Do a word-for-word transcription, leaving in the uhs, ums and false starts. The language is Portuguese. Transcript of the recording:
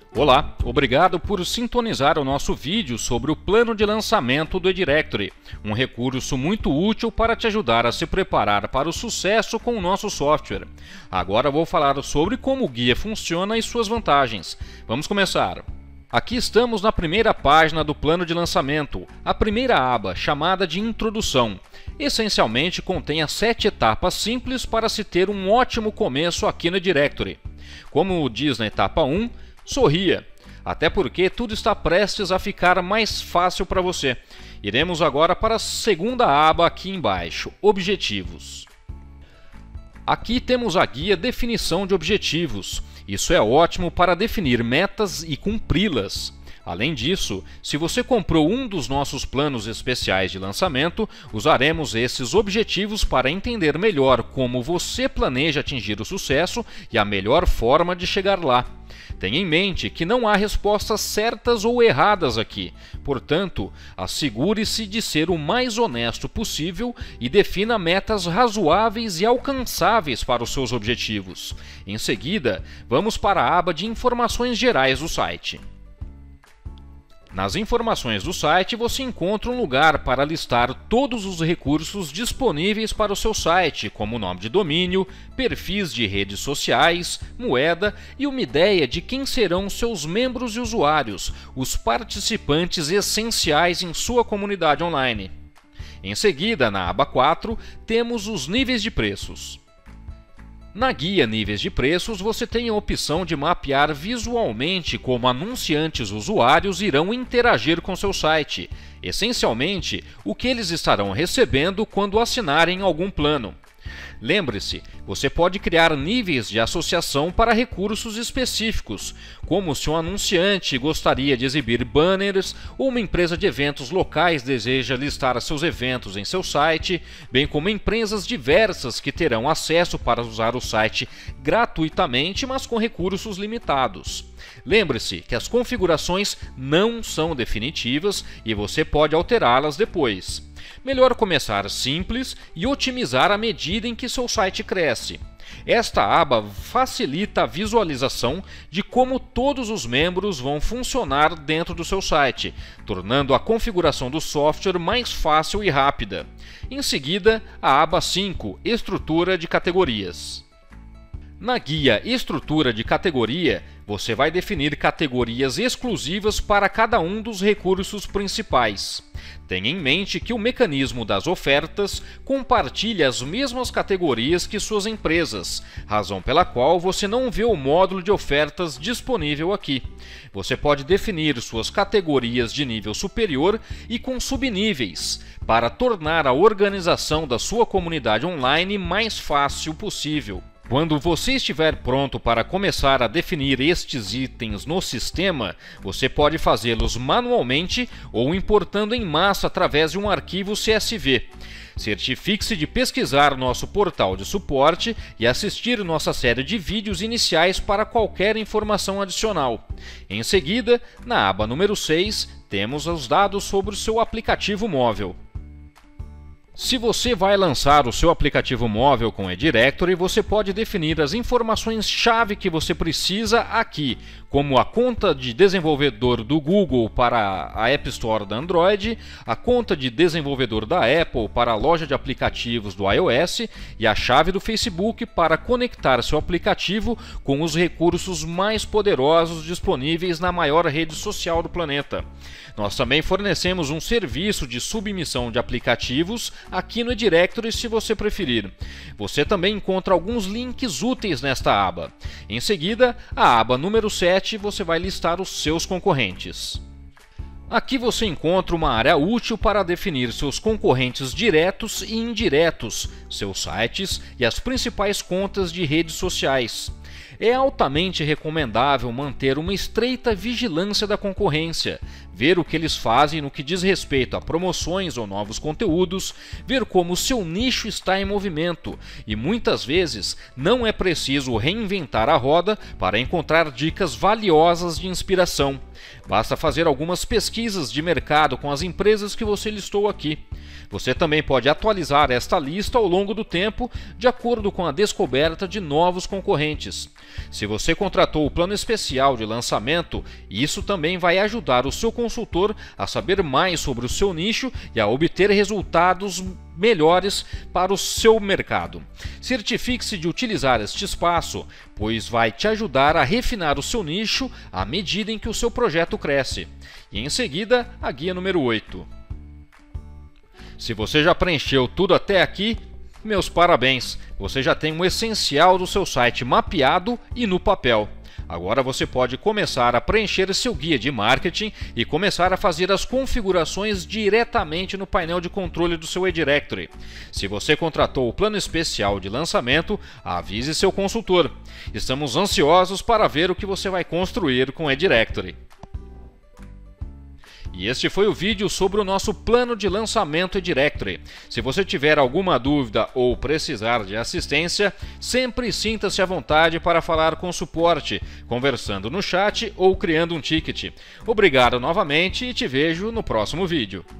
Olá, obrigado por sintonizar o nosso vídeo sobre o plano de lançamento do eDirectory, um recurso muito útil para te ajudar a se preparar para o sucesso com o nosso software. Agora vou falar sobre como o guia funciona e suas vantagens. Vamos começar! Aqui estamos na primeira página do plano de lançamento, a primeira aba, chamada de Introdução. Essencialmente contém as sete etapas simples para se ter um ótimo começo aqui no eDirectory. Como diz na etapa um, sorria, até porque tudo está prestes a ficar mais fácil para você. Iremos agora para a segunda aba aqui embaixo, Objetivos. Aqui temos a guia Definição de Objetivos. Isso é ótimo para definir metas e cumpri-las. Além disso, se você comprou um dos nossos planos especiais de lançamento, usaremos esses objetivos para entender melhor como você planeja atingir o sucesso e a melhor forma de chegar lá. Tenha em mente que não há respostas certas ou erradas aqui, portanto, assegure-se de ser o mais honesto possível e defina metas razoáveis e alcançáveis para os seus objetivos. Em seguida, vamos para a aba de Informações Gerais do site. Nas informações do site você encontra um lugar para listar todos os recursos disponíveis para o seu site, como nome de domínio, perfis de redes sociais, moeda e uma ideia de quem serão seus membros e usuários, os participantes essenciais em sua comunidade online. Em seguida, na aba quatro, temos os níveis de preços. Na guia Níveis de Preços, você tem a opção de mapear visualmente como anunciantes usuários irão interagir com seu site, essencialmente o que eles estarão recebendo quando assinarem algum plano. Lembre-se, você pode criar níveis de associação para recursos específicos, como se um anunciante gostaria de exibir banners ou uma empresa de eventos locais deseja listar seus eventos em seu site, bem como empresas diversas que terão acesso para usar o site gratuitamente, mas com recursos limitados. Lembre-se que as configurações não são definitivas e você pode alterá-las depois. Melhor começar simples e otimizar à medida em que seu site cresce. Esta aba facilita a visualização de como todos os membros vão funcionar dentro do seu site, tornando a configuração do software mais fácil e rápida. Em seguida, a aba cinco, Estrutura de Categorias. Na guia Estrutura de Categoria, você vai definir categorias exclusivas para cada um dos recursos principais. Tenha em mente que o mecanismo das ofertas compartilha as mesmas categorias que suas empresas, razão pela qual você não vê o módulo de ofertas disponível aqui. Você pode definir suas categorias de nível superior e com subníveis, para tornar a organização da sua comunidade online mais fácil possível. Quando você estiver pronto para começar a definir estes itens no sistema, você pode fazê-los manualmente ou importando em massa através de um arquivo C S V. Certifique-se de pesquisar nosso portal de suporte e assistir nossa série de vídeos iniciais para qualquer informação adicional. Em seguida, na aba número seis, temos os dados sobre o seu aplicativo móvel. Se você vai lançar o seu aplicativo móvel com o eDirectory, você pode definir as informações-chave que você precisa aqui, como a conta de desenvolvedor do Google para a App Store da Android, a conta de desenvolvedor da Apple para a loja de aplicativos do iOS e a chave do Facebook para conectar seu aplicativo com os recursos mais poderosos disponíveis na maior rede social do planeta. Nós também fornecemos um serviço de submissão de aplicativos aqui no eDirectory se você preferir. Você também encontra alguns links úteis nesta aba. Em seguida, a aba número sete, você vai listar os seus concorrentes. Aqui você encontra uma área útil para definir seus concorrentes diretos e indiretos, seus sites e as principais contas de redes sociais. É altamente recomendável manter uma estreita vigilância da concorrência, ver o que eles fazem no que diz respeito a promoções ou novos conteúdos, ver como seu nicho está em movimento e muitas vezes não é preciso reinventar a roda para encontrar dicas valiosas de inspiração. Basta fazer algumas pesquisas de mercado com as empresas que você listou aqui. Você também pode atualizar esta lista ao longo do tempo, de acordo com a descoberta de novos concorrentes. Se você contratou o plano especial de lançamento, isso também vai ajudar o seu consultor a saber mais sobre o seu nicho e a obter resultados melhores para o seu mercado. Certifique-se de utilizar este espaço, pois vai te ajudar a refinar o seu nicho à medida em que o seu projeto cresce. E em seguida, a guia número oito. Se você já preencheu tudo até aqui, meus parabéns! Você já tem o essencial do seu site mapeado e no papel. Agora você pode começar a preencher seu guia de marketing e começar a fazer as configurações diretamente no painel de controle do seu eDirectory. Se você contratou o plano especial de lançamento, avise seu consultor. Estamos ansiosos para ver o que você vai construir com o eDirectory. E este foi o vídeo sobre o nosso plano de lançamento eDirectory. Se você tiver alguma dúvida ou precisar de assistência, sempre sinta-se à vontade para falar com o suporte, conversando no chat ou criando um ticket. Obrigado novamente e te vejo no próximo vídeo.